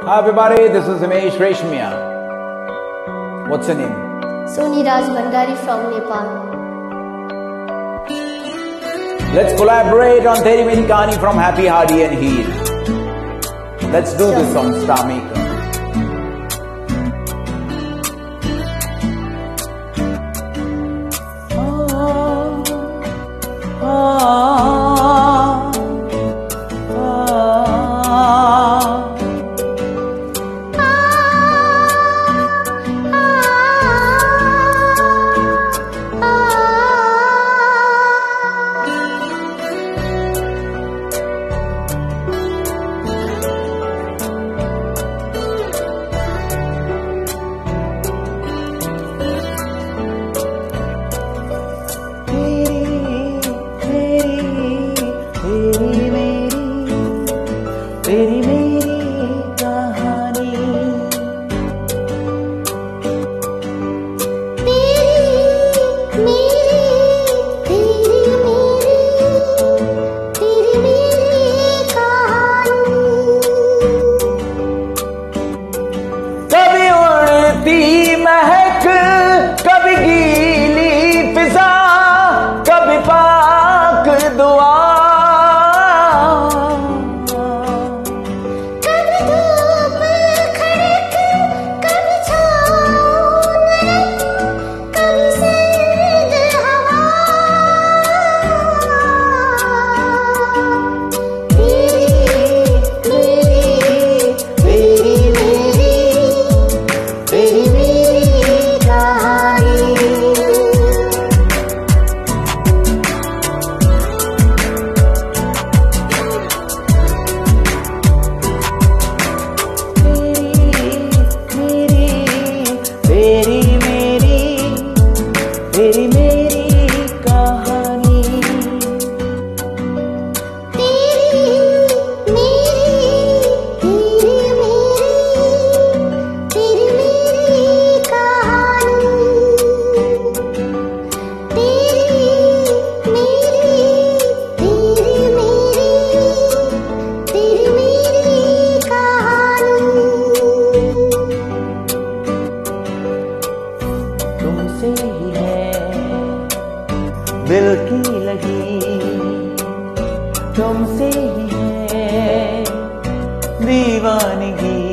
Hi everybody, this is himesh, reshammiya. What's your name? Soni Raj Bhandari from Nepal. Let's collaborate on Teri meri kahani from Happy, Hardy and Heal. Let's do this on Star Maker. तेरी मेरी कहानी, तेरी मेरी कहानी। कभी उड़ती महक, कभी गीली फिजा, कभी पाक दुआ, तेरी मेरी कहानी, तुमसे ही है दिल की लगी, तुमसे ही है दीवानगी।